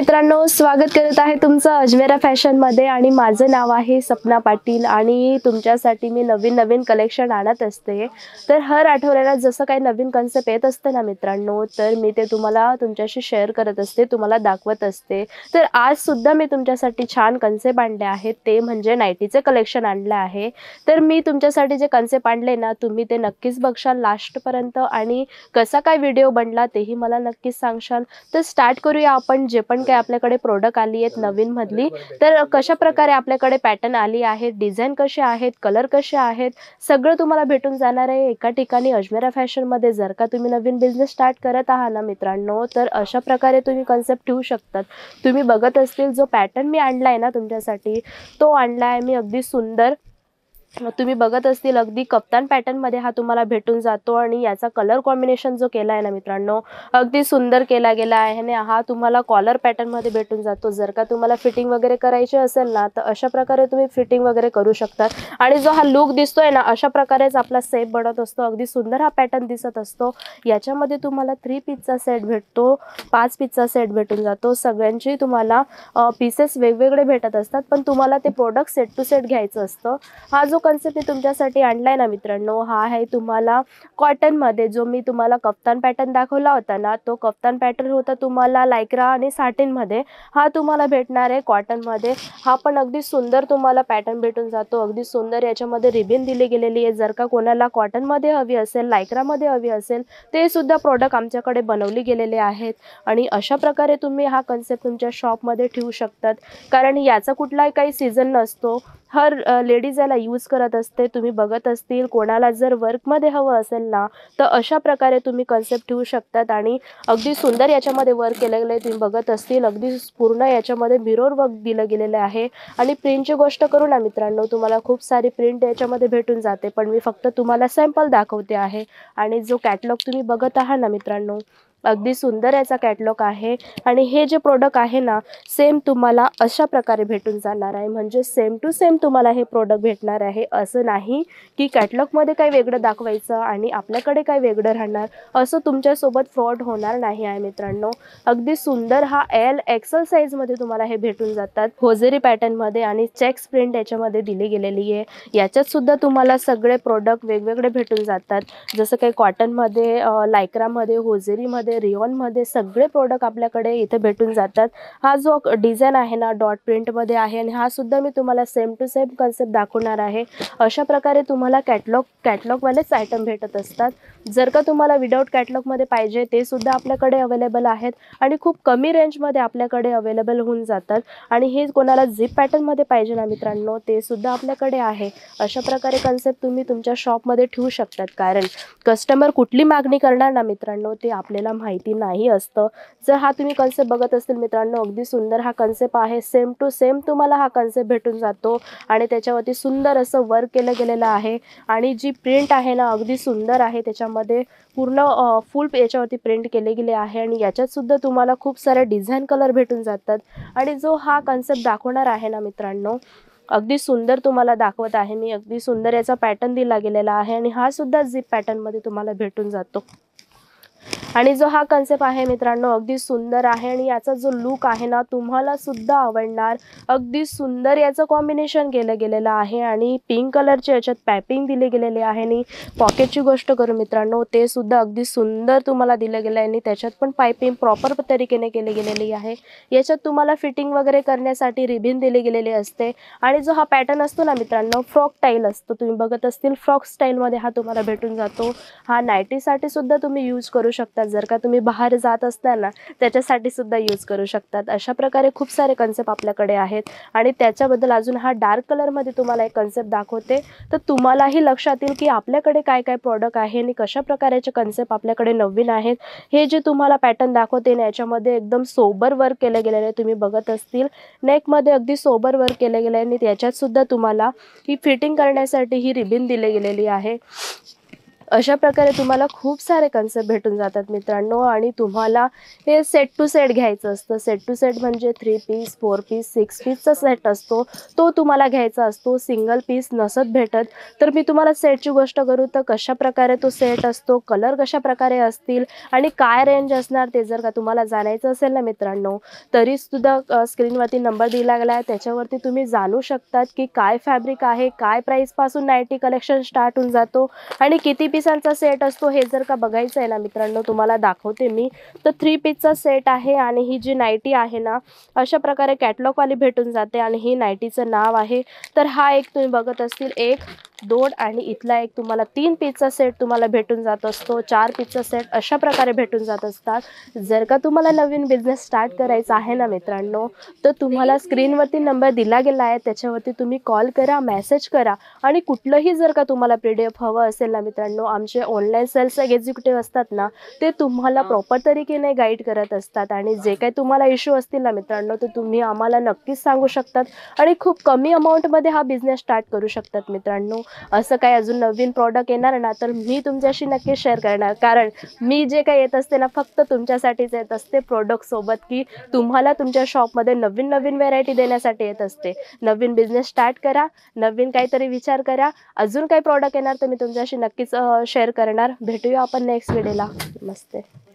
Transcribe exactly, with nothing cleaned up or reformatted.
मित्रांनो, स्वागत करत आहे तुमचं अजमेरा फॅशन मध्ये आणि माझं नाव आहे सपना पाटील आणि तुमच्यासाठी मी नवीन नवीन कलेक्शन आणत असते। तर हर आठवड्याला जसं काही नवीन कन्सेप्ट येत असते ना मित्रांनो, तर मी ते तुम्हाला तुमच्याशी शेअर करत असते, तुम्हाला दाखवत असते। तर आज सुद्धा मी तुमच्यासाठी छान कन्सेप्ट आणले आहेत, ते म्हणजे नाईटीचे कलेक्शन आणले आहे। तर मी तुमच्यासाठी जे कन्सेप्ट आणले ना, तुम्ही ते नक्कीच बघशाल लास्ट पर्यंत आणि कसा काय व्हिडिओ बनला तेही मला नक्कीच सांगशाल। तर स्टार्ट करूया आपण। जे पण काही आपल्याकडे प्रोडक्ट आली आहेत नवीन मधली, तर कशा प्रकारे आपल्याकडे पॅटर्न आली आहे, डिझाइन कसे आहेत, कलर कसे आहेत, सगळं तुम्हाला भेटून जाणार आहे एका ठिकाणी अजमेरा फॅशन मध्ये। जर का तुम्ही नवीन बिझनेस स्टार्ट करत आहात ना मित्रांनो, तर अशा प्रकारे तुम्ही कन्सेप्ट ठेवू शकतात। तुम्ही बघत असतील जो पॅटर्न मी आणलाय ना तुमच्यासाठी, तो आणलाय मी अगदी सुंदर, तुम्ही बघत असतील अगदी कप्तान पॅटर्न मध्ये हा तुम्हाला भेटून जातो आणि याचा कलर कॉम्बिनेशन जो केला आहे ना मित्रांनो, अगदी सुंदर केला गेला आहे आणि हा तुम्हाला कॉलर पॅटर्न मध्ये भेटून जातो। जर का तुम्हाला फिटिंग वगैरे करायची असेल ना, तर अशा प्रकारे तुम्ही फिटिंग वगैरे करू शकता। आणि जो हा लुक दिसतोय ना, अशा प्रकारेच आपला सेट बनत असतो। अगदी सुंदर हा पॅटर्न दिसत असतो। याच्यामध्ये तुम्हाला थ्री पीसचा सेट भेटतो, पाच पीसचा सेट भेटून जातो। सगळ्यांची तुम्हाला पीसेस वेगवेगळे भेटत असतात, पण तुम्हाला ते प्रोडक्ट सेट टू सेट घ्यायचं असतं। हा जो कन्सेप्ट मी तुमच्यासाठी आणलाय ना मित्रांनो, हा आहे तुम्हाला कॉटन मध्ये। जो मी तुम्हाला कफ्तान पॅटर्न दाखवला होता ना, तो कफ्तान पॅटर्न होता तुम्हाला लायक्रा आणि साटिन मध्ये। हा तुम्हाला भेटणार आहे कॉटन मध्ये। हा पण अगदी सुंदर तुम्हाला पॅटर्न भेटून जातो, अगदी सुंदर। याच्यामध्ये रिबीन दिली गेलेली आहे। जर का कोणाला कॉटन मध्ये हवी असेल, लायक्रा मध्ये हवी असेल, ते सुद्धा प्रोडक्ट आमच्याकडे बनवले गेलेले आहेत। आणि अशा प्रकारे तुम्ही हा कन्सेप्ट तुमच्या शॉप मध्ये ठेवू शकतात, कारण याचा कुठलाही काही सीझन नसतो। हर लेडीज याला यूज करत असते। तुम्ही बघत असतील कोणाला जर वर्क मध्ये हवं असेल ना, तर अशा प्रकारे तुम्ही कन्सेप्ट ठेवू शकतात आणि अगदी सुंदर याच्यामध्ये वर्क केलेलं आहे। तुम्ही बघत असतील अगदी पूर्ण याच्यामध्ये मिरर वर्क दिलं गेलेलं आहे। आणि प्रिंटची गोष्ट करू ना मित्रांनो, तुम्हाला खूप सारी प्रिंट याच्यामध्ये भेटून जाते, पण मी फक्त तुम्हाला सॅम्पल दाखवते आहे। आणि जो कॅटलॉग तुम्ही बघत आहात ना मित्रांनो, अगदी सुंदर याचा कॅटलॉग आहे। आणि हे जे प्रोडक्ट आहे ना, सेम तुम्हाला अशा प्रकारे भेटून जाणार आहे, म्हणजे सेम टू सेम तुम्हाला हे प्रोडक्ट भेटणार आहे। असं नाही की कॅटलॉग मध्ये काही वेगळं दाखवायचं आणि आपल्याकडे काही वेगळं राहणार, असं तुमच्यासोबत फ्रॉड होणार नाही आहे मित्रांनो। अगदी सुंदर हा एल एक्सेल साइज मध्ये तुम्हाला हे भेटून जातात, होजेरी पॅटर्न मध्ये आणि चेक्स प्रिंट याच्यामध्ये दिली गेलेली आहे। याच्यात सुद्धा तुम्हाला सगळे प्रोडक्ट वेगवेगळे भेटून जातात, जसं काही कॉटन मध्ये, लायक्रा मध्ये, होजेरी मध्ये, रिओन मध्ये सगळे प्रोडक्ट आपल्याकडे इथे भेटून जातात। हा जो डिझाइन आहे ना, डॉट प्रिंट मध्ये आहे आणि हा सुद्धा मी तुम्हाला सेम टू सेम कन्सेप्ट दाखवणार आहे। अशा प्रकारे तुम्हाला कॅटलॉग कॅटलॉग वालेच आयटम भेटत असतात। जर का तुम्हाला विदाउट कॅटलॉग मध्ये पाहिजे, ते सुद्धा आपल्याकडे अवेलेबल आहेत आणि खूप कमी रेंज मध्ये आपल्याकडे अवेलेबल होऊन जातात। आणि हे कोणाला झिप पॅटर्न मध्ये पाहिजे ना मित्रांनो, ते सुद्धा आपल्याकडे आहे। अशा प्रकारे कन्सेप्ट तुम्ही तुमच्या शॉप मध्ये ठेवू शकतात, कारण कस्टमर कुठली मागणी करणार ना मित्रांनो, ते आपल्याला माहिती नाही असतं। जर हा तुम्ही कन्सेप्ट बघत असतील मित्रांनो, अगदी सुंदर हा कन्सेप्ट आहे, सेम टू सेम तुम्हाला हा कन्सेप्ट भेटून जातो आणि त्याच्यावरती सुंदर असं वर्क केलं गेलेलं आहे। आणि जी प्रिंट आहे ना, अगदी सुंदर आहे, त्याच्यामध्ये पूर्ण फुल याच्यावरती प्रिंट केले गेले आहे। आणि याच्यात सुद्धा तुम्हाला खूप सारे डिझाइन कलर भेटून जातात। आणि जो हा कन्सेप्ट दाखवणार आहे ना मित्रांनो, अगदी सुंदर तुम्हाला दाखवत आहे मी, अगदी सुंदर याचा पॅटर्न दिला गेलेला आहे आणि हा सुद्धा झिप पॅटर्न मध्ये तुम्हाला भेटून जातो। आणि जो हा कन्सेप्ट आहे मित्रांनो, अगदी सुंदर आहे आणि याचा जो लुक आहे ना, तुम्हाला सुद्धा आवडणार। अगदी सुंदर याचं कॉम्बिनेशन केलं गेलेलं आहे आणि पिंक कलरचे याच्यात पॅपिंग दिली गेलेली आहे। आणि पॉकेटची गोष्ट करू मित्रांनो, ते सुद्धा अगदी सुंदर तुम्हाला दिलं गेलं आहे आणि त्याच्यात पण पाइपिंग प्रॉपर तरीकेने केली गेलेली आहे। याच्यात तुम्हाला फिटिंग वगैरे करण्यासाठी रिबीन दिली गेलेली असते। आणि जो हा पॅटर्न असतो ना मित्रांनो, फ्रॉक स्टाईल असतो। तुम्ही बघत असतील फ्रॉक स्टाईल मध्ये हा तुम्हाला भेटून जातो। हा नाईटीसाठी सुद्धा तुम्ही यूज करू शकता, जर का तुम्ही बाहेर जात असताल ना, त्याच्यासाठी सुद्धा यूज करू शकतात। अशा प्रकारे खूप सारे कन्सेप्ट आपल्याकडे आहेत। आणि त्याच्याबद्दल अजून हा डार्क कलर मध्ये तुम्हाला एक कन्सेप्ट दाखवते, तर तुम्हालाही लक्षात येईल की आपल्याकडे काय काय प्रोडक्ट आहे आणि कशा प्रकारचे कन्सेप्ट आपल्याकडे नवीन आहेत। हे जे तुम्हाला पॅटर्न दाखवते ना, याच्यामध्ये एकदम सोबर वर्क केलं गेलेलं आहे। तुम्ही बघत असतील नेक मध्ये अगदी सोबर वर्क केलं गेलं आहे आणि त्याच्यात सुद्धा तुम्हाला ही फिटिंग करण्यासाठी ही रिबीन दिली गेलेली आहे। अशा प्रकारे तुम्हाला खूप सारे कन्सेप्ट भेटून जातात मित्रांनो. आणि तुम्हाला हे सेट टू सेट घ्यायचं असतं. सेट टू सेट म्हणजे three piece, four piece, six पीसचा सेट असतो, तो तुम्हाला घ्यायचा असतो. सिंगल पीस नसत भेटत. तर मी तुम्हाला सेटची गोष्ट करू तर कशा प्रकारे तो सेट असतो, कलर कशा प्रकारे असतील आणि काय रेंज असणार ते जर का तुम्हाला जाणायचं असेल ना मित्रांनो, तरीसुद्धा स्क्रीनवरती नंबर दिला गेला आहे, त्याच्यावरती तुम्ही जाणू शकतात की काय फॅब्रिक आहे, काय प्राईसपासून नाईटी कलेक्शन स्टार्ट होऊन जातो आणि किती पीसांचा सेट असतो हे जर का बघायचं आहे ना मित्रांनो, तुम्हाला दाखवते मी. तर थ्री पीसचा सेट आहे आणि ही जी नाईटी आहे ना, अशा प्रकारे कॅटलॉगवाली भेटून जाते आणि ही नाईटीचं नाव आहे. तर हा एक तुम्ही बघत असतील, एक दोन आणि इथला एक तुम्हाला तीन पीसचा सेट तुम्हाला भेटून जात असतो. चार पीसचा सेट अशा प्रकारे भेटून जात असतात. जर का तुम्हाला नवीन बिझनेस स्टार्ट करायचा आहे ना मित्रांनो, तर तुम्हाला स्क्रीनवरती नंबर दिला गेला आहे, त्याच्यावरती तुम्ही कॉल करा, मेसेज करा आणि कुठलंही जर का तुम्हाला पी डी एफ हवं असेल ना मित्रांनो, आमचे ऑनलाईन सेल्स एक्झिक्युटिव्ह असतात ना, ते तुम्हाला प्रॉपर तरीकेने गाईड करत असतात. आणि जे काही तुम्हाला इश्यू असतील ना मित्रांनो, तर तुम्ही आम्हाला नक्कीच सांगू शकतात आणि खूप कमी अमाऊंटमध्ये हा बिझनेस स्टार्ट करू शकतात मित्रांनो. असं काही अजून नवीन प्रॉडक्ट येणार ना, तर मी तुमच्याशी नक्की शेअर करणार, कारण मी जे काही येत असते ना, फक्त तुमच्यासाठीच येत असते प्रोडक्टसोबत, की तुम्हाला तुमच्या शॉपमध्ये नवीन नवीन व्हेरायटी देण्यासाठी येत असते. नवीन बिझनेस स्टार्ट करा, नवीन काहीतरी विचार करा. अजून काही प्रॉडक्ट येणार तर मी तुमच्याशी नक्कीच शेअर करणार. भेटूया आपण नेक्स्ट व्हिडिओला. नमस्ते.